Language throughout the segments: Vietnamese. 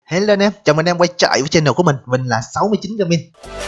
Hello anh em, chào mừng anh em quay trở lại với channel của mình là 69 Gaming.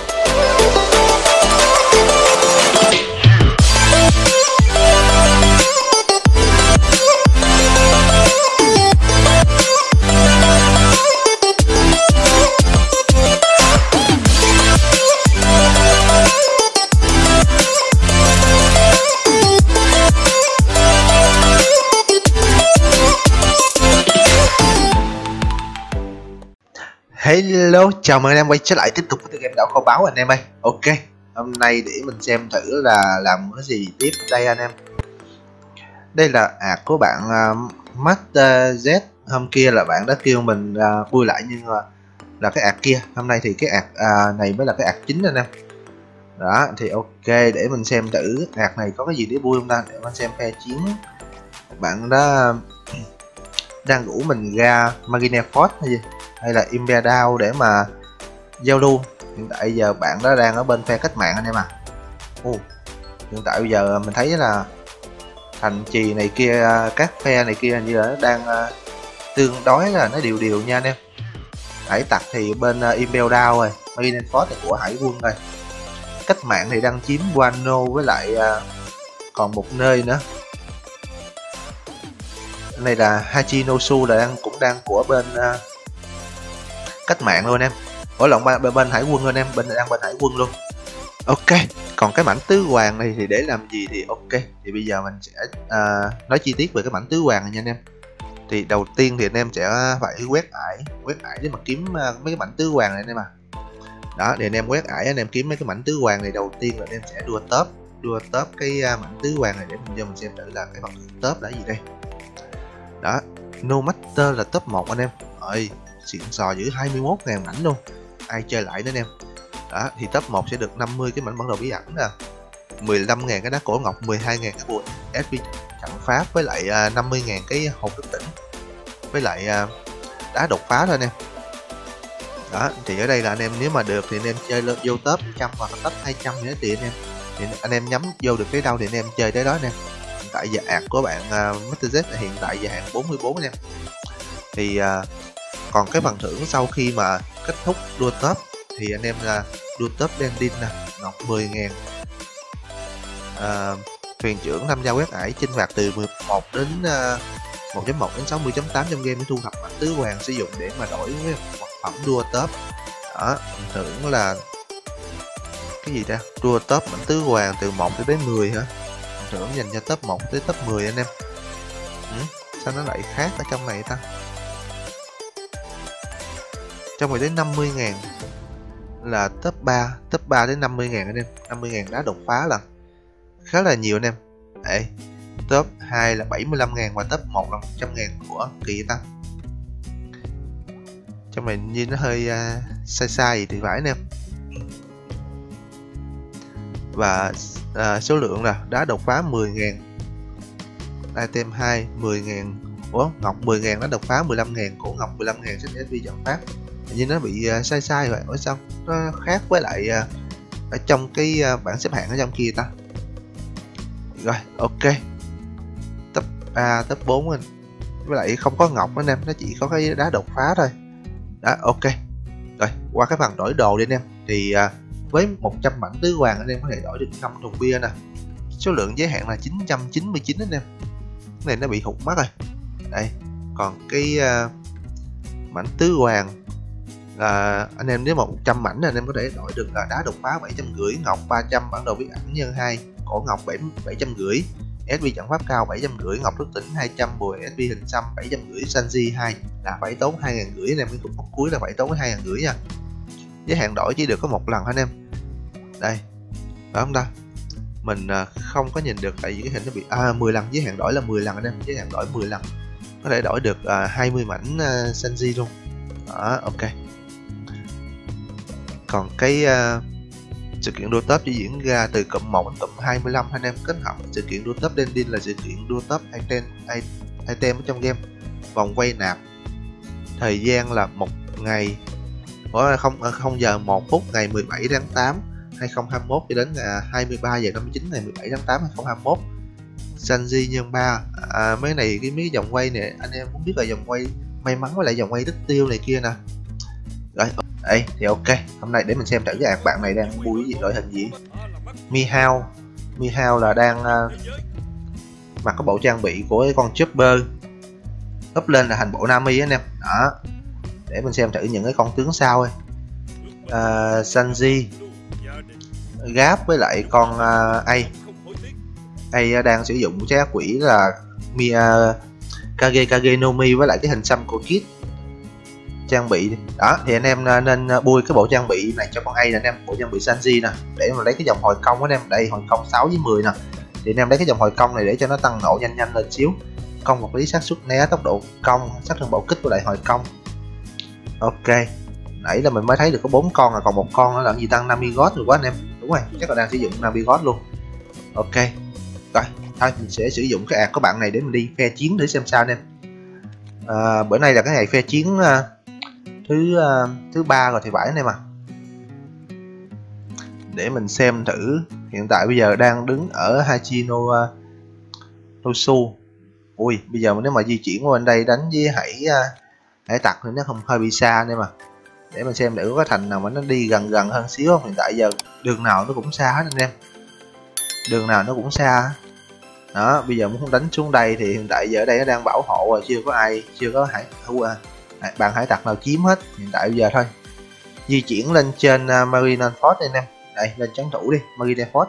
Hello, chào mừng anh em quay trở lại tiếp tục với game đảo kho báu anh em ơi. Ok, hôm nay để mình xem thử là làm cái gì tiếp đây anh em. Đây là ạc của bạn Master Z. Hôm kia là bạn đã kêu mình vui lại nhưng là cái ạc kia. Hôm nay thì cái ạc này mới là cái ạc chính anh em. Đó, thì ok, để mình xem thử ạc này có cái gì để vui không ta. Để mình xem phe chiến. Bạn đã đang rủ mình ra Marineford hay gì? Hay là Imperial để mà giao lưu. Hiện tại giờ bạn đó đang ở bên phe cách mạng anh em à. Hiện tại bây giờ mình thấy là thành trì này kia, các phe này kia như là đang tương đối là nó đều nha anh em. Hải tặc thì bên Imperial rồi, Marineford thì của hải quân rồi. Cách mạng thì đang chiếm Wano với lại còn một nơi nữa. Này là Hachinosu là cũng đang của bên cách mạng luôn em. Mỗi lộn bên hải quân luôn em, đang bên hải quân luôn. Ok, còn cái mảnh tứ hoàng này thì để làm gì thì ok. Thì bây giờ mình sẽ nói chi tiết về cái mảnh tứ hoàng này nha anh em. Thì đầu tiên thì anh em sẽ phải quét ải để mà kiếm mấy cái mảnh tứ hoàng này anh em à. Đó, thì anh em quét ải anh em kiếm mấy cái mảnh tứ hoàng này, đầu tiên là anh em sẽ đua top cái mảnh tứ hoàng này để mình xem thử là cái phần top là gì đây. Đó, No Master là top 1 anh em. Rồi, xịn sò giữ 21.000 mảnh luôn. Ai chơi lại nữa anh em. Đó, thì top 1 sẽ được 50 cái mảnh bản đồ bí ẩn nè, 15.000 cái đá cổ ngọc, 12.000 cái bùa SP trận pháp với lại 50.000 cái hộp thức tỉnh với lại đá đột phá thôi anh em. Đó, thì ở đây là anh em nếu mà được thì anh em chơi lên vô top 100 hoặc là top 200 nữa thì anh em nhắm vô được cái đâu thì anh em chơi tới đó anh em. Hiện tại giờ ạc của bạn Master Z hiện tại giờ hạng 44 anh em. Thì còn cái phần thưởng sau khi mà kết thúc đua top thì anh em là đua top Landin nè, ngọc 10.000, thuyền trưởng tham gia quét ải chinh phạt từ 11 đến 1.1 đến 60.8 trong game để thu thập mảnh tứ hoàng sử dụng để mà đổi với vật phẩm đua top. Đó, thưởng là cái gì ta, đua top mảnh tứ hoàng từ 1 đến 10 hả, thưởng dành cho top 1 tới top 10 anh em. Sao nó lại khác ở trong này ta, trong này đến 50.000 là top 3 đến 50.000 anh em. 50.000 đá đột phá là khá là nhiều anh em. Đấy, top 2 là 75.000 và top 1 là 100.000 của kỳ tăng. Trong này như nó hơi sai thì phải anh em. Và số lượng là đá đột phá 10.000, item 2 10.000, ngọc 10.000 đá đột phá, 15.000 cổ ngọc, 15.000 sách SP trận pháp. Nhưng nó bị sai vậy, ở sao nó khác với lại ở trong cái bảng xếp hạng ở trong kia ta. Rồi ok, top 3 top 4 anh, với lại không có ngọc anh em, nó chỉ có cái đá đột phá thôi. Đó ok, rồi qua cái phần đổi đồ đi anh em. Thì với 100 mảnh tứ hoàng anh em có thể đổi được 5 thùng bia nè, số lượng giới hạn là 999 anh em. Cái này nó bị hụt mất rồi. Đây, còn cái mảnh tứ hoàng là anh em nếu mà 100 mảnh anh em có thể đổi được là đá đột phá 750, ngọc 300, bản đồ bí ẩn nhân 2, cổ ngọc 750, SP trận pháp cao 750, ngọc thức tỉnh 200, bùa SP hình xăm 750, Sanji 2 là phải tốn 2.500 anh em. Cái cục mốc cuối là phải tốn 2.500 nha. Giới hạn đổi chỉ được có một lần anh em. Đây, phải không ta? Mình không có nhìn được tại vì cái hình nó bị 10 lần, giới hạn đổi là 10 lần anh em, giới hạn đổi 10 lần. Có thể đổi được 20 mảnh Sanji luôn. Đó, ok. Còn cái sự kiện đua top chỉ diễn ra từ cụm 1 đến cụm 25 anh em. Kết hợp sự kiện đua top Landin là sự kiện đua top item ở trong game. Vòng quay nạp thời gian là 1 ngày, 0 giờ 1 phút ngày 17 tháng 8 2021 cho đến 23 giờ 59 ngày 17 tháng 8 2021. Sanji nhân 3. Mấy này mấy dòng quay này anh em muốn biết là dòng quay may mắn với lại dòng quay đích tiêu này kia nè. Rồi đây thì ok, hôm nay để mình xem thử cái bạn này đang bui cái gì, đội hình gì. Mihao là đang mặc cái bộ trang bị của cái con Chopper, up lên là thành bộ Nami anh em. Đó, để mình xem thử những cái con tướng sau ấy. Sanji Gap với lại con A đang sử dụng trái quỷ là Kage no Mi với lại cái hình xăm của Kid trang bị. Đó thì anh em nên bui cái bộ trang bị này cho con A nè anh em, bộ trang bị Sanji nè, để mà lấy cái dòng hồi công anh em. Đây hồi công 6 với 10 nè, thì anh em lấy cái dòng hồi công này để cho nó tăng nộ nhanh lên xíu, công vật lý, xác suất né, tốc độ công, sát thương bạo kích với lại hồi công. Ok, nãy là mình mới thấy được có 4 con, còn một con nữa là gì tăng Nami God rồi quá anh em. Đúng rồi, chắc là đang sử dụng Nami God luôn. Ok, rồi thôi mình sẽ sử dụng cái ạc của bạn này để mình đi phe chiến để xem sao anh em. Bữa nay là cái ngày phe chiến thứ ba rồi thì phải anh em à. Để mình xem thử, hiện tại bây giờ đang đứng ở Hachino Nosu. Ui, bây giờ nếu mà di chuyển qua bên đây đánh với hải tặc thì nó không hơi bị xa anh em à. Để mình xem thử có thành nào mà nó đi gần hơn xíu không. Hiện tại giờ đường nào nó cũng xa hết anh em, đường nào nó cũng xa. Đó, bây giờ muốn đánh xuống đây thì hiện tại giờ ở đây nó đang bảo hộ rồi, chưa có bạn hải tặc nào chiếm hết. Hiện tại bây giờ thôi di chuyển lên trên Marineford anh em. Đây, lên trấn thủ đi, Marineford.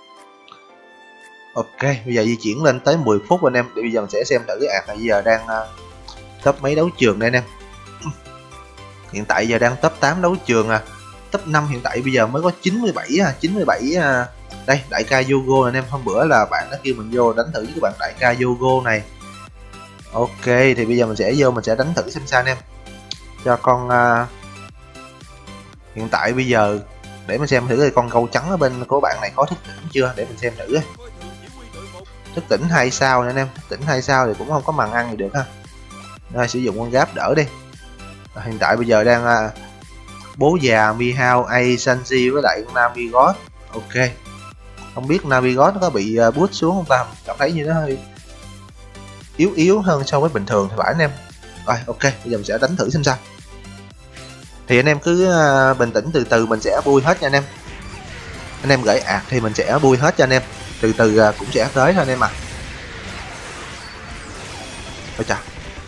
Ok, bây giờ di chuyển lên tới 10 phút anh em. Để bây giờ mình sẽ xem thử cái ạc này bây giờ đang top mấy đấu trường đây anh em. Hiện tại giờ đang top 8 đấu trường à. Top 5 hiện tại bây giờ mới có 97 đây, đại ca Yogo anh em. Hôm bữa là bạn đã kêu mình vô đánh thử với các bạn đại ca Yogo này. Ok, thì bây giờ mình sẽ vô, mình sẽ đánh thử xem sao anh em. Cho con hiện tại bây giờ để mình xem thử con câu trắng ở bên của bạn này có thức tỉnh chưa, để mình xem thử. Thức tỉnh 2 sao nè anh em, thức tỉnh 2 sao thì cũng không có màn ăn gì được ha. Rồi sử dụng con Gap đỡ đi. Hiện tại bây giờ đang bố già Mihao, A, Sanji với lại Nami God. Ok, không biết Nami God nó có bị boost xuống không ta, cảm thấy như nó hơi yếu hơn so với bình thường thì phải anh em. Rồi ok, bây giờ mình sẽ đánh thử xem sao. Thì anh em cứ bình tĩnh, từ từ mình sẽ bui hết nha anh em. Anh em gửi ạc thì mình sẽ bui hết cho anh em, từ từ cũng sẽ tới thôi anh em à. Ôi chà,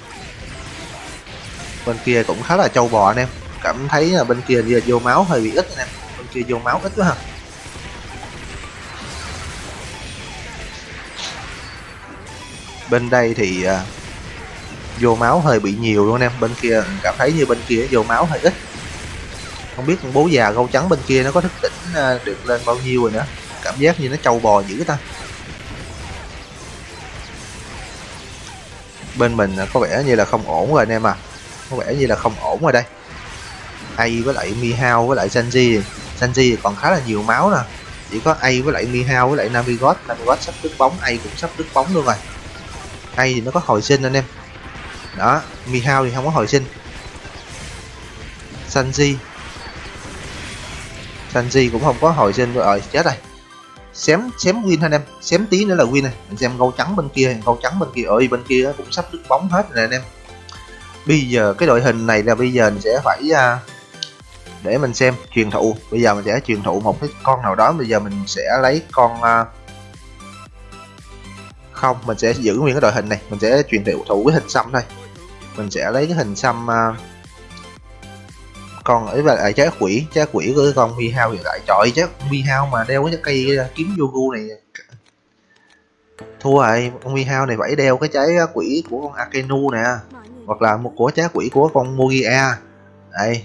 bên kia cũng khá là trâu bò anh em, cảm thấy là bên kia vô máu hơi bị ít anh em, bên kia vô máu ít quá ha. Bên đây thì vô máu hơi bị nhiều luôn anh em, bên kia cảm thấy như bên kia vô máu hơi ít. Không biết con bố già gâu trắng bên kia nó có thức tỉnh được lên bao nhiêu rồi nữa, cảm giác như nó trâu bò dữ ta. Bên mình có vẻ như là không ổn rồi anh em à, có vẻ như là không ổn rồi đây. A với lại Mihao với lại Sanji còn khá là nhiều máu nè, chỉ có A với lại Mihao với lại Nami God sắp đứt bóng, A cũng sắp đứt bóng luôn rồi. A thì nó có hồi sinh anh em, đó, Mihao thì không có hồi sinh. Sanji cũng không có hồi sinh rồi, chết rồi. Xém win anh em, xém tí nữa là win này. Mình xem gâu trắng bên kia ơi, bên kia cũng sắp đứt bóng hết rồi anh em. Bây giờ cái đội hình này là bây giờ mình sẽ phải để mình xem truyền thụ. Bây giờ mình sẽ truyền thụ một cái con nào đó. Bây giờ mình sẽ lấy con không, mình sẽ giữ nguyên cái đội hình này, mình sẽ truyền thụ cái hình xăm thôi. Mình sẽ lấy cái hình xăm con ấy và lại trái quỷ của cái con Mihao hiện tại. Trời ơi, trái Mihao mà đeo cái cây kiếm Yogu này thua rồi. Con Mihao này phải đeo cái trái quỷ của con Akenu nè, hoặc là một của trái quỷ của con Mogia. Đây,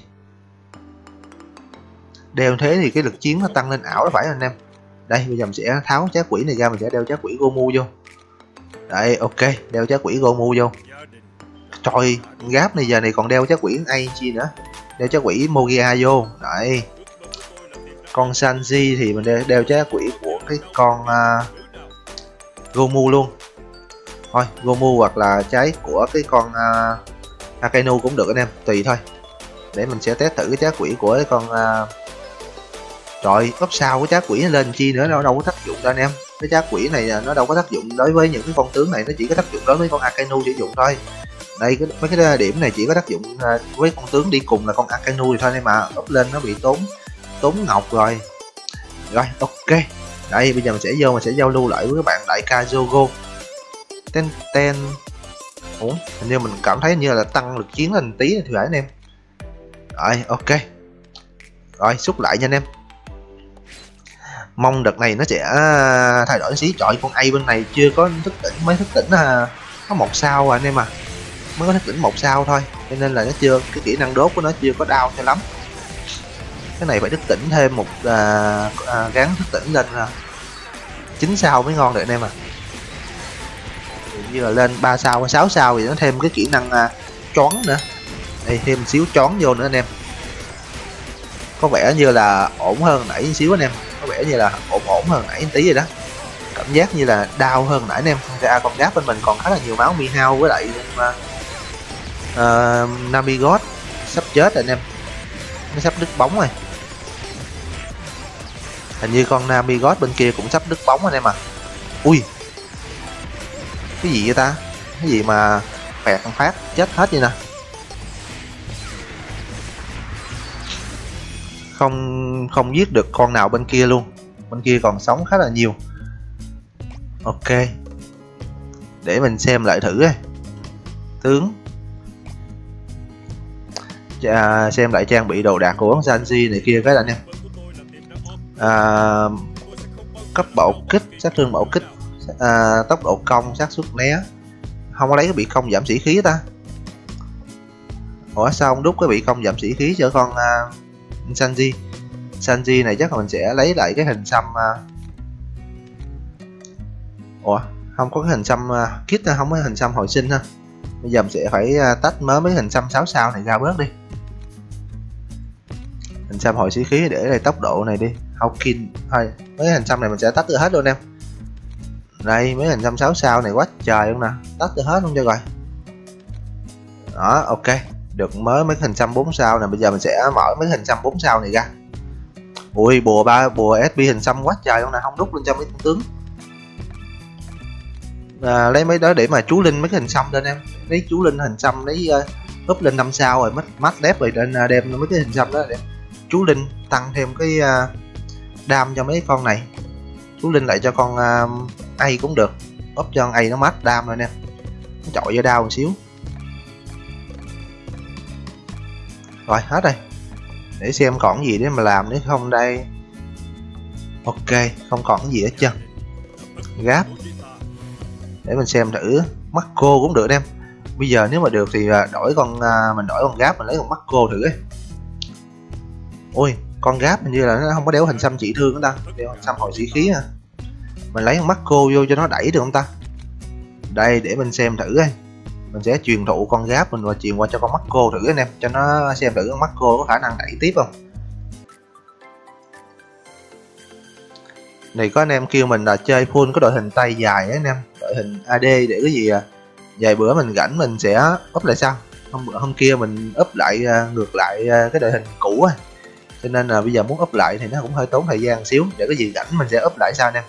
đeo thế thì cái lực chiến nó tăng lên ảo đó phải anh em. Đây, bây giờ mình sẽ tháo trái quỷ này ra, mình sẽ đeo trái quỷ Gomu vô. Đây, ok, đeo trái quỷ Gomu vô. Trời, Gap này giờ này còn đeo trái quỷ ai chi nữa, đeo trái quỷ Mogia vô. Đấy, con Sanji thì mình đeo trái quỷ của cái con Gomu luôn. Thôi Gomu hoặc là trái của cái con Akainu cũng được anh em, tùy thôi. Để mình sẽ test thử cái trái quỷ của cái con trời, cấp sao cái trái quỷ lên chi nữa, nó đâu có tác dụng đâu anh em. Cái trái quỷ này nó đâu có tác dụng đối với những cái con tướng này, nó chỉ có tác dụng đối với con Akainu sử dụng thôi. Đây mấy cái điểm này chỉ có tác dụng với con tướng đi cùng là con Akainu thì thôi, nên mà up lên nó bị tốn ngọc rồi. Rồi ok, đây bây giờ mình sẽ giao lưu lại với các bạn đại ca Jogo. Ten ủa, hình như mình cảm thấy như là tăng lực chiến lên tí thì phải anh em. Rồi ok, rồi xúc lại nha anh em. Mong đợt này nó sẽ thay đổi xí. Chọi con A bên này chưa có thức tỉnh, mới thức tỉnh có 1 sao à anh em, mới có thức tỉnh 1 sao thôi, cho nên là nó chưa, cái kỹ năng đốt của nó chưa có đau cho lắm. Cái này phải thức tỉnh thêm một gắn thức tỉnh lên 9 sao mới ngon được anh em như là lên 3 sao 6 sao thì nó thêm cái kỹ năng choáng nữa. Đây thêm xíu choáng vô nữa anh em, có vẻ như là ổn hơn nãy xíu anh em, có vẻ như là ổn hơn nãy tí rồi đó, cảm giác như là đau hơn nãy anh em. Ra con giáp bên mình còn khá là nhiều máu. Mihao với lại Namigot sắp chết rồi anh em, nó sắp đứt bóng rồi. Hình như con Namigot bên kia cũng sắp đứt bóng anh em Ui, cái gì vậy ta, cái gì mà phẹt thằng phát chết hết vậy nè. Không giết được con nào bên kia luôn, bên kia còn sống khá là nhiều. Ok, để mình xem lại thử tướng, xem lại trang bị đồ đạc của Sanji này kia cái là anh em. Cấp bạo kích, sát thương bạo kích, tốc độ công, xác suất né. Không có lấy cái bị công giảm sĩ khí ta. Ủa sao không đúc cái bị công giảm sĩ khí cho con Sanji này? Chắc là mình sẽ lấy lại cái hình xăm. Ủa không có cái hình xăm kit, không có hình xăm hồi sinh ha. Bây giờ mình sẽ phải tách mới mấy hình xăm 6 sao này ra bớt đi. Hình xăm hồi sĩ khí để đây, tốc độ này đi, Hawkin thôi. Mấy hình xăm này mình sẽ tách được hết luôn em. Đây mấy hình xăm 6 sao này quá trời luôn nè, tách được hết luôn cho rồi. Đó ok, được mới mấy hình xăm 4 sao nè. Bây giờ mình sẽ mở mấy hình xăm 4 sao này ra. Ui bùa SP hình xăm quá trời luôn nè, không đúc lên cho mấy con tướng. Lấy mấy đó để mà chú linh mấy cái hình xăm lên em, lấy chú linh hình xăm, lấy up lên 5 sao rồi mắt đép rồi lên đem mấy cái hình xăm đó để chú linh tăng thêm cái đam cho mấy con này. Chú linh lại cho con A cũng được, up cho con A nó mát đam rồi nè, nó chọi vô đau một xíu. Rồi hết rồi, để xem còn gì để mà làm nữa không đây. Ok, không còn cái gì hết chưa. Gáp để mình xem thử. Marco cũng được em. Bây giờ nếu mà được thì đổi con mình đổi con Gáp, mình lấy con Marco thử ấy. Ôi con Gáp hình như là nó không có đeo hình xăm trị thương nữa ta, đeo hình xăm hồi sĩ khí à. Mình lấy con Marco vô cho nó đẩy được không ta. Đây để mình xem thử ấy. Mình sẽ truyền thụ con Gáp mình và truyền qua cho con Marco thử anh em, cho nó xem thử con Marco có khả năng đẩy tiếp không. Này có anh em kêu mình là chơi full có đội hình tay dài ấy anh em, đội hình AD để cái gì vài bữa mình rảnh mình sẽ up lại sau. Hôm kia mình up lại ngược lại cái đội hình cũ á, cho nên là bây giờ muốn up lại thì nó cũng hơi tốn thời gian xíu. Để cái gì rảnh mình sẽ up lại sau anh em.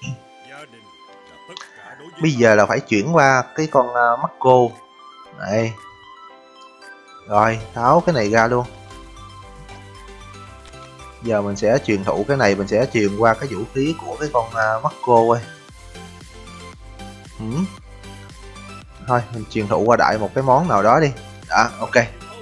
Bây giờ là phải chuyển qua cái con Marco này. Rồi tháo cái này ra luôn. Giờ mình sẽ truyền thụ cái này, mình sẽ truyền qua cái vũ khí của cái con Marco ơi. Thôi mình truyền thụ qua đại một cái món nào đó đi. Đó ok,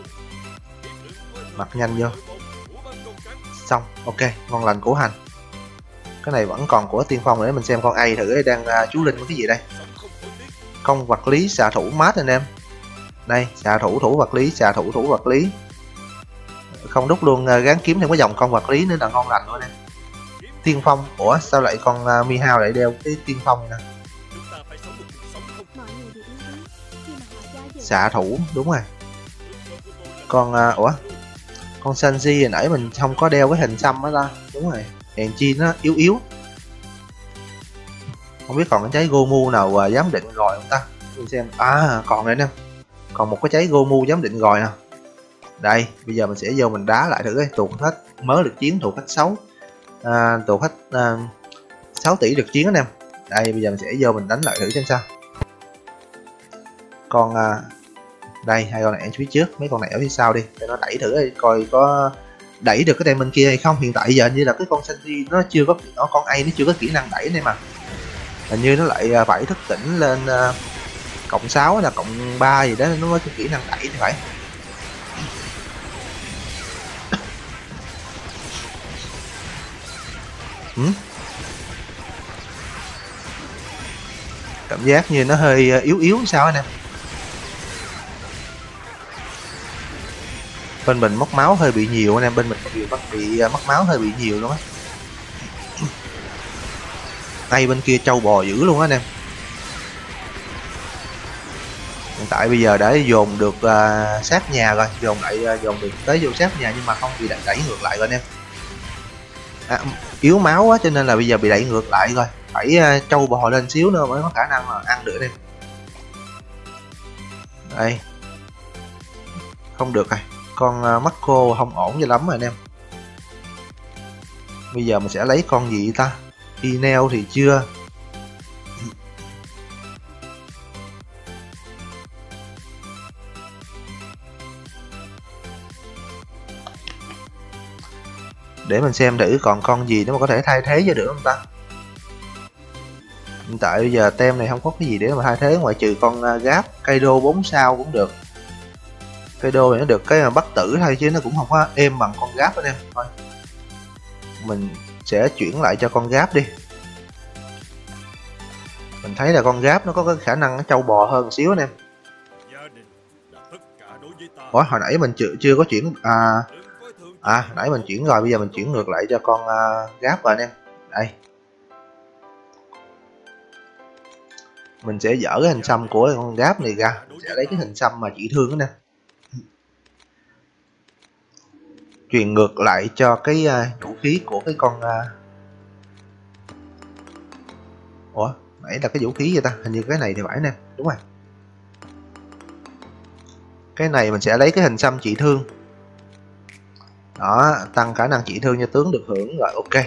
mặc nhanh vô xong. Ok, ngon lành củ hành. Cái này vẫn còn của tiên phong, để mình xem con A thử đang chú linh với cái gì đây. Công vật lý xạ thủ mát anh em. Đây xạ thủ thủ vật lý, xạ thủ thủ vật lý. Không đúc luôn, gán kiếm thêm cái dòng công vật lý nữa là ngon lành luôn em. Tiên phong, ủa sao lại con Mihao lại đeo cái tiên phong nè. Xạ thủ đúng rồi. Con ủa con Sanji hồi nãy mình không có đeo cái hình xăm đó ta. Đúng rồi, hèn chi nó yếu yếu. Không biết còn cái trái Gomu nào giám định rồi không ta. Mình xem, còn nữa nè, còn một cái trái Gomu giám định rồi nè. Đây bây giờ mình sẽ vô mình đá lại thử cái tuột hết mới lực chiến, tuột hết 6 tuột hết 6 tỷ lực chiến anh em. Đây bây giờ mình sẽ vô mình đánh lại thử xem sao. Con Đây, hai con này ở phía trước, mấy con này ở phía sau đi, để nó đẩy thử coi có đẩy được cái tem bên kia hay không. Hiện tại giờ như là cái con Sanji nó chưa có, con A nó chưa có kỹ năng đẩy này mà. Hình như nó lại phải thức tỉnh lên cộng 6 là cộng 3 gì đó nó mới có kỹ năng đẩy thì phải. Cảm giác như nó hơi yếu yếu sao anh em. Bên mình mất máu hơi bị nhiều anh em, bên mình bị mất máu hơi bị nhiều luôn á. Ngay bên kia trâu bò dữ luôn á anh em. Hiện tại bây giờ đã dồn được sát nhà rồi, dồn được tới vô sát nhà nhưng mà không bị đẩy ngược lại rồi anh em. Yếu máu quá cho nên là bây giờ bị đẩy ngược lại rồi, phải trâu bò lên xíu nữa mới có khả năng mà ăn được anh em. Đây, không được rồi, con Marco không ổn cho lắm rồi anh em. Bây giờ mình sẽ lấy con gì ta? Inel thì chưa. Để mình xem thử còn con gì nó mà có thể thay thế cho được không ta. Hiện tại bây giờ tem này không có cái gì để mà thay thế ngoại trừ con Gáp, Kaido 4 sao cũng được. Kaido thì nó được cái bắt tử thôi chứ nó cũng không có êm bằng con Gáp anh em. Thôi mình sẽ chuyển lại cho con Gáp đi. Mình thấy là con Gáp nó có cái khả năng nó trâu bò hơn một xíu anh em. Ủa, hồi nãy mình chưa có chuyển nãy mình chuyển rồi, bây giờ mình chuyển ngược lại cho con Gáp rồi anh em. Đây, mình sẽ dỡ cái hình xăm của con Gáp này ra, sẽ lấy cái hình xăm mà chỉ thương đó nè, truyền ngược lại cho cái vũ khí của cái con ủa, nãy là cái vũ khí vậy ta, hình như cái này thì phải nè, đúng rồi. Cái này mình sẽ lấy cái hình xăm trị thương đó, tăng khả năng trị thương cho tướng được hưởng rồi. Ok,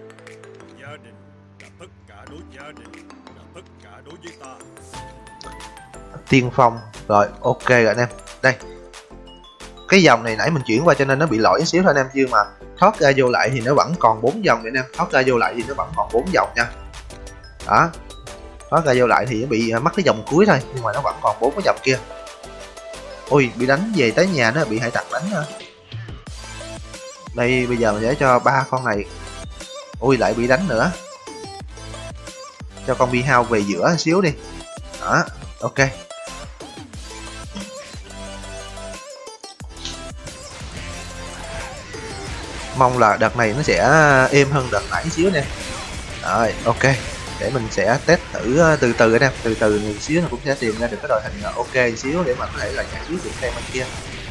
tiên phong rồi, ok rồi anh em. Đây, cái dòng này nãy mình chuyển qua cho nên nó bị lỗi xíu thôi anh em, chứ mà thoát ra vô lại thì nó vẫn còn 4 dòng vậy anh em, thoát ra vô lại thì nó vẫn còn 4 dòng nha. Đó, thoát ra vô lại thì nó bị mắc cái dòng cuối thôi, nhưng mà nó vẫn còn 4 cái dòng kia. Ui, bị đánh về tới nhà, nó bị hải tặc đánh hả? Đây, bây giờ mình sẽ cho 3 con này. Ui, lại bị đánh nữa. Cho con Bi Hao về giữa một xíu đi. Đó, ok. Mong là đợt này nó sẽ êm hơn đợt nãy xíu nè. Rồi, ok. Để mình sẽ test thử từ từ anh em, từ từ một xíu nó cũng sẽ tìm ra được cái đội hình ok xíu để mà có thể là giải quyết được tem bên kia.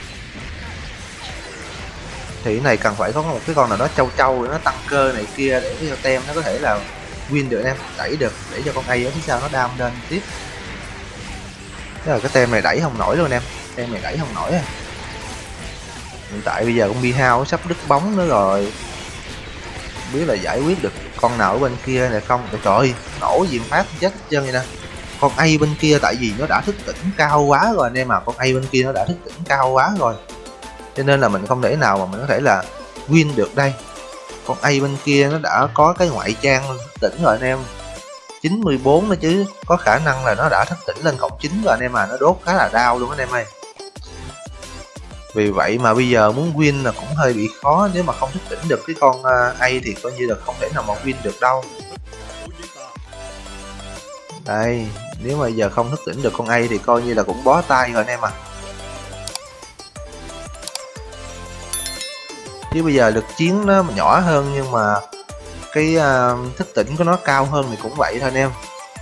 Thì cái này cần phải có một cái con nào đó trâu nó tăng cơ này kia để cho tem nó có thể là win được anh em, đẩy được để cho con A ở phía sau nó đam lên tiếp. Thế là cái tem này đẩy không nổi luôn anh em, tem này đẩy không nổi à. Hiện tại bây giờ con Bi Hao sắp đứt bóng nữa rồi, không biết là giải quyết được con nào ở bên kia này không. Trời ơi, nổ diệm phát chết hết trơn vậy nè. Con A bên kia tại vì nó đã thức tỉnh cao quá rồi anh em, mà con A bên kia nó đã thức tỉnh cao quá rồi, cho nên là mình không thể nào mà mình có thể là win được đây. Con A bên kia nó đã có cái ngoại trang thức tỉnh rồi anh em, 94 nữa chứ, có khả năng là nó đã thức tỉnh lên cộng 9 rồi anh em, mà nó đốt khá là đau luôn anh em ơi. Vì vậy mà bây giờ muốn win là cũng hơi bị khó, nếu mà không thức tỉnh được cái con A thì coi như là không thể nào mà win được đâu. Đây, nếu mà giờ không thức tỉnh được con A thì coi như là cũng bó tay rồi anh em à. Chứ bây giờ lực chiến nó nhỏ hơn nhưng mà cái thức tỉnh của nó cao hơn thì cũng vậy thôi anh em.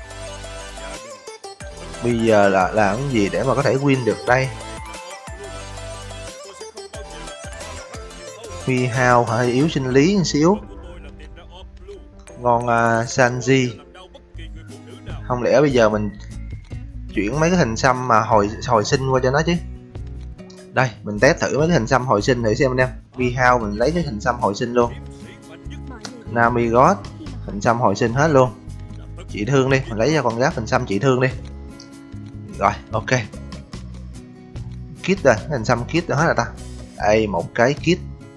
Bây giờ là làm cái gì để mà có thể win được đây? Bi Hao hơi yếu sinh lý một xíu. Ngon Sanji. Không lẽ bây giờ mình chuyển mấy cái hình xăm mà hồi sinh qua cho nó chứ. Đây, mình test thử mấy cái hình xăm hồi sinh thử xem anh em. Bi Hao mình lấy cái hình xăm hồi sinh luôn. Nami God, hình xăm hồi sinh hết luôn. Trị thương đi, mình lấy ra con Giáp hình xăm trị thương đi. Rồi, ok. kit rồi, cái hình xăm kit đó hết rồi ta. Đây một cái kit,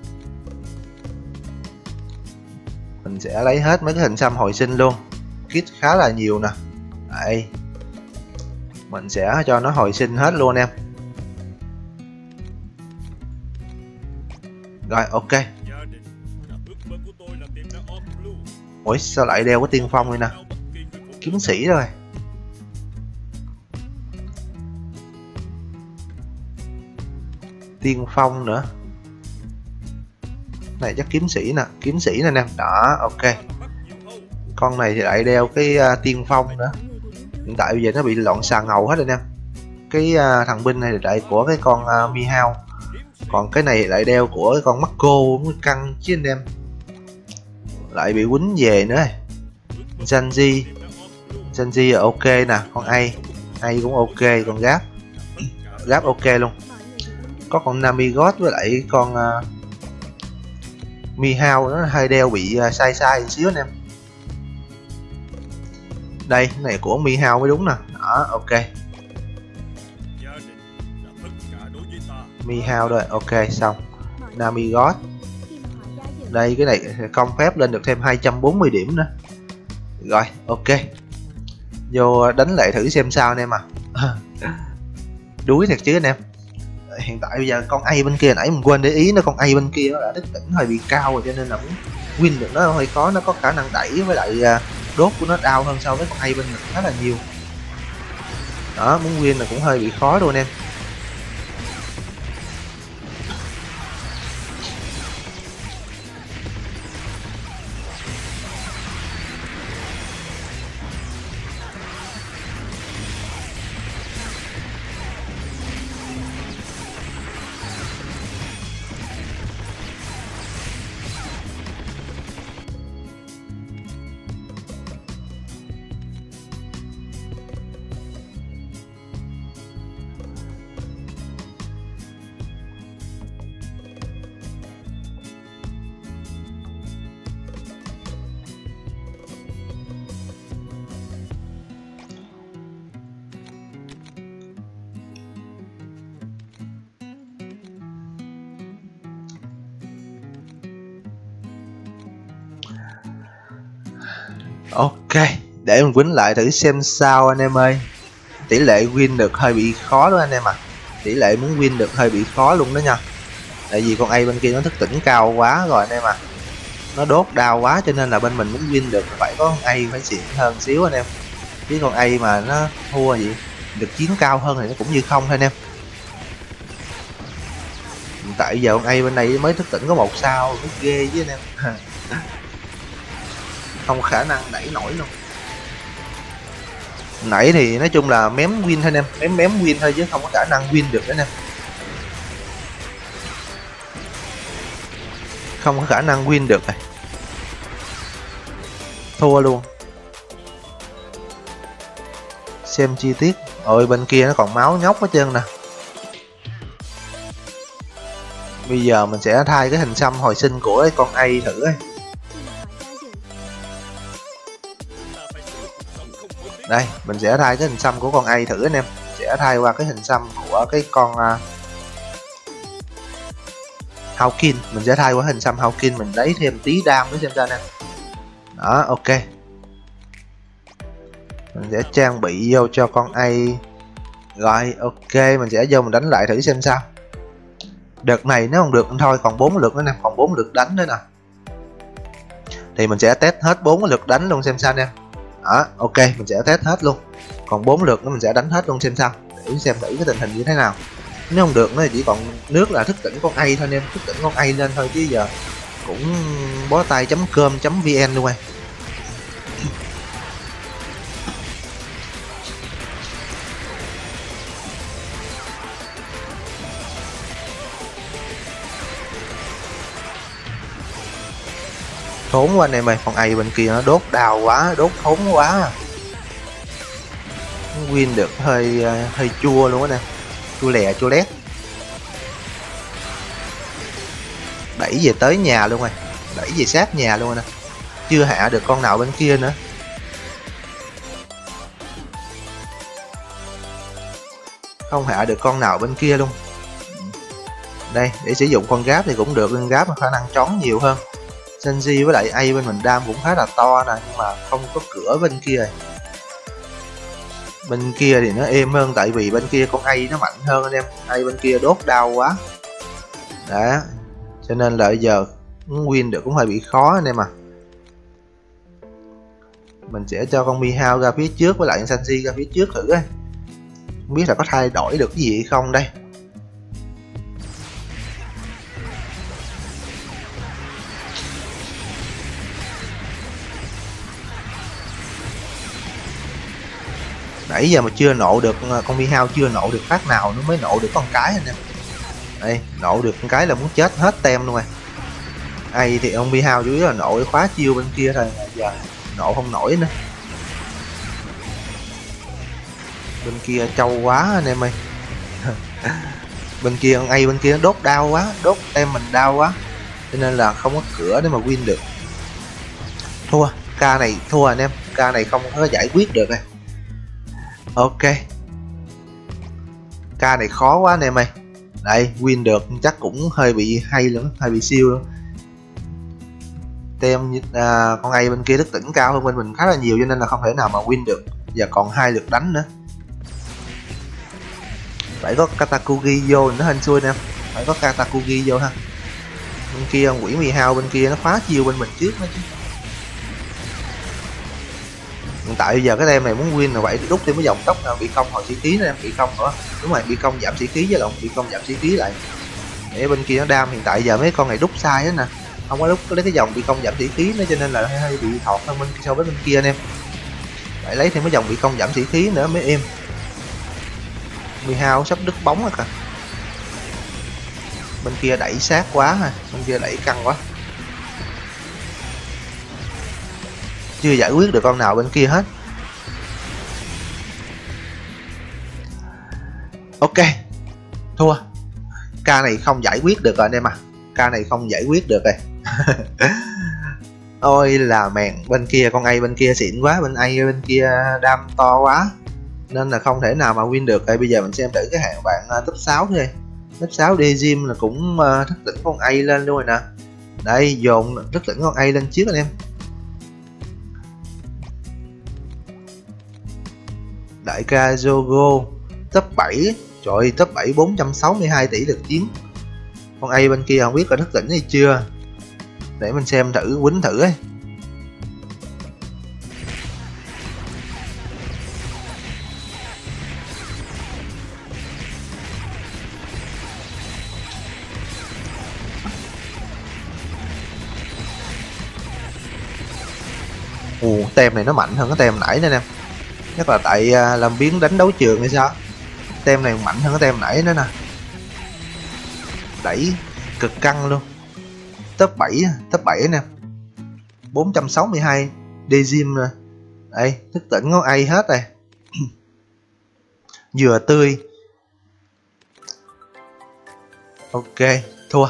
mình sẽ lấy hết mấy cái hình xăm hồi sinh luôn. Kit khá là nhiều nè. Đây mình sẽ cho nó hồi sinh hết luôn em. Rồi ok. Ủa sao lại đeo cái tiên phong đây nè, kiếm sĩ rồi. Tiên phong nữa, này chắc kiếm sĩ nè, kiếm sĩ nè anh em. Đó ok. Con này thì lại đeo cái tiên phong nữa. Hiện tại bây giờ nó bị loạn xà ngầu hết anh em. Cái thằng binh này thì lại của cái con Mihao, còn cái này lại đeo của cái con Marco mới căng chứ anh em. Lại bị quýnh về nữa. Sanji là ok nè. Con A cũng ok. Con Gap ok luôn. Có con Namigot với lại con Mihao nó hơi đeo bị sai một xíu anh em. Đây cái này của Mihao mới đúng nè. Đó ok. Mihao rồi ok xong. Namigot. Đây cái này công phép lên được thêm 240 điểm nữa. Rồi ok. Vô đánh lại thử xem sao anh em à. Đuối thật chứ anh em. Hiện tại bây giờ con A bên kia nãy mình quên để ý, nó con A bên kia nó đã thức tỉnh hơi bị cao rồi, cho nên là muốn win được nó hơi khó. Nó có khả năng đẩy với lại đốt của nó đau hơn so với con A bên mình khá là nhiều. Đó, muốn win là cũng hơi bị khó luôn em. Ok, để mình quýnh lại thử xem sao anh em ơi. Tỷ lệ win được hơi bị khó đó anh em à. Tỷ lệ muốn win được hơi bị khó luôn đó nha. Tại vì con A bên kia nó thức tỉnh cao quá rồi anh em à. Nó đốt đau quá cho nên là bên mình muốn win được phải có con A phải xịn hơn xíu anh em. Chứ con A mà nó thua gì được chiến cao hơn thì nó cũng như không thôi anh em. Tại giờ con A bên này mới thức tỉnh có 1 sao, rất ghê với anh em. Không khả năng đẩy nổi luôn. Nãy thì nói chung là mém win thôi anh em, mém win thôi chứ không có khả năng win được đó anh em. Không có khả năng win được này. Thua luôn. Xem chi tiết. Ôi bên kia nó còn máu nhóc hết trơn nè. Bây giờ mình sẽ thay cái hình xăm hồi sinh của cái con A thử ấy. Đây, mình sẽ thay cái hình xăm của con A thử anh em. Sẽ thay qua cái hình xăm của cái con Hawkin. Mình sẽ thay qua hình xăm Hawkin, mình lấy thêm tí đam nữa xem sao nè. Đó, ok. Mình sẽ trang bị vô cho con A. Rồi, ok, mình sẽ vô mình đánh lại thử xem sao. Đợt này nếu không được thôi còn 4 lượt nữa nè, còn 4 lượt đánh nữa nè. Thì mình sẽ test hết 4 lượt đánh luôn xem sao nè. Đó, ok, mình sẽ test hết luôn. Còn 4 lượt nữa mình sẽ đánh hết luôn xem sao. Để xem thử cái tình hình như thế nào. Nếu không được nó chỉ còn nước là thức tỉnh con A thôi anh em, thức tỉnh con A lên thôi chứ giờ cũng bó tay.com.vn luôn rồi. Thốn quá anh em ơi, con A bên kia nó đốt đau quá, đốt thốn quá. Win được hơi chua luôn á nè, chua lè chua lét. Đẩy về tới nhà luôn rồi, đẩy về sát nhà luôn nè, chưa hạ được con nào bên kia nữa. Không hạ được con nào bên kia luôn, Đây để sử dụng con Gáp thì cũng được, nhưng Gáp khả năng trón nhiều hơn. Sanji với lại A bên mình đam cũng khá là to nè, nhưng mà không có cửa bên kia rồi. Bên kia thì nó êm hơn, tại vì bên kia con A nó mạnh hơn anh em. A bên kia đốt đau quá đó, cho nên là bây giờ muốn win được cũng hơi bị khó anh em à. Mình sẽ cho con Mihao ra phía trước với lại Sanji ra phía trước thử ấy. Không biết là có thay đổi được cái gì hay không đây. Nãy giờ mà chưa nộ được, con Mihao chưa nộ được phát nào, nó mới nộ được con cái anh em. Đây, nộ được con cái là muốn chết hết tem luôn rồi. Ai thì ông Mihao chủ yếu là nộ để khóa chiêu bên kia thôi, giờ nộ không nổi nữa. Bên kia trâu quá anh em ơi. Bên kia con A bên kia nó đốt đau quá, đốt tem mình đau quá, cho nên là không có cửa để mà win được. Thua, ca này thua anh em, ca này không có giải quyết được này. Ok, ca này khó quá anh em ơi. Đây win được chắc cũng hơi bị hay lắm, hơi bị siêu luôn. Tem con A bên kia thức tỉnh cao hơn bên mình khá là nhiều, cho nên là không thể nào mà win được. Giờ còn 2 lượt đánh nữa, phải có Katakugi vô nó hên xui nè, phải có Katakugi vô ha. Bên kia quỷ Mihao bên kia nó phá chiêu bên mình trước nữa chứ. Hiện tại bây giờ cái tem này muốn win là phải đúc thêm cái dòng tốc nào bị công hồi sĩ khí nữa em, bị công nữa. Đúng rồi, bị công giảm sĩ khí với lộn, bị công giảm sĩ khí lại. Để bên kia nó đam, hiện tại giờ mấy con này đúc sai hết nè, không có đúc lấy cái dòng bị công giảm sĩ khí nữa, cho nên là hơi bị thọt hơn bên so với bên kia anh em. Phải lấy thêm cái dòng bị công giảm sĩ khí nữa mới êm. Mihao sắp đứt bóng rồi kìa. Bên kia đẩy sát quá ha, bên kia đẩy căng quá, chưa giải quyết được con nào bên kia hết. Ok, thua. Ca này không giải quyết được rồi anh em à, ca này không giải quyết được rồi. Ôi là mèn, bên kia con A bên kia xịn quá, bên A bên kia đam to quá, nên là không thể nào mà win được. Bây giờ mình xem thử cái hạng bạn top 6 thôi. Top 6 Dejim là cũng thức tỉnh con A lên luôn rồi nè. Đây dồn thức tỉnh con A lên trước anh em. Đại ca Zogo top 7, trời ơi, top 7 462 tỷ lực chiến. Con A bên kia không biết có thức tỉnh hay chưa, để mình xem thử, quýnh thử ấy. Tem này nó mạnh hơn cái tem nãy nữa nè, chắc là tại làm biến đánh đấu trường hay sao. Tem này mạnh hơn cái tem nãy nữa nè, đẩy cực căng luôn. Top 7 nè, 462 Dejim nè. Đây thức tỉnh ngón A hết rồi. Dừa tươi. Ok, thua.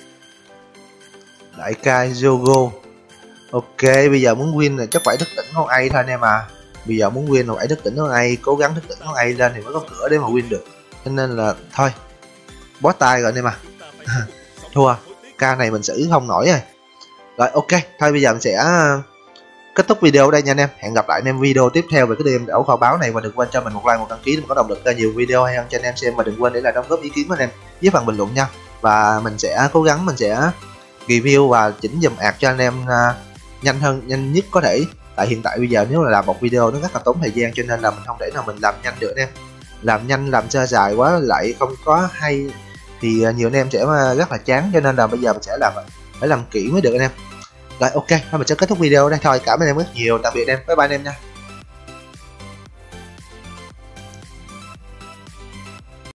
Đại ca Zogo. Ok, bây giờ muốn win là chắc phải thức tỉnh con A thôi anh em à. Bây giờ muốn win là phải thức tỉnh con A, cố gắng thức tỉnh con A lên thì mới có cửa để mà win được. Cho nên là thôi, bó tay rồi anh em à. Thua, ca này mình xử không nổi rồi. Rồi ok, thôi bây giờ mình sẽ kết thúc video ở đây nha anh em. Hẹn gặp lại anh em video tiếp theo về cái đêm đảo kho báu này, và đừng quên cho mình một like, một đăng ký để có động lực ra nhiều video hay hơn cho anh em xem, và đừng quên để lại đóng góp ý kiến của anh em dưới phần bình luận nha. Và mình sẽ cố gắng mình sẽ review và chỉnh dùm ạc cho anh em nhanh nhất có thể. Tại hiện tại bây giờ nếu là làm một video nó rất là tốn thời gian, cho nên là mình không thể nào mình làm nhanh được anh em. Làm nhanh làm sơ dài quá lại không có hay thì nhiều anh em sẽ rất là chán, cho nên là bây giờ mình sẽ phải làm kỹ mới được anh em. Rồi ok, thôi mình sẽ kết thúc video đây thôi. Cảm ơn anh em rất nhiều, tạm biệt anh em, bye bye anh em nha.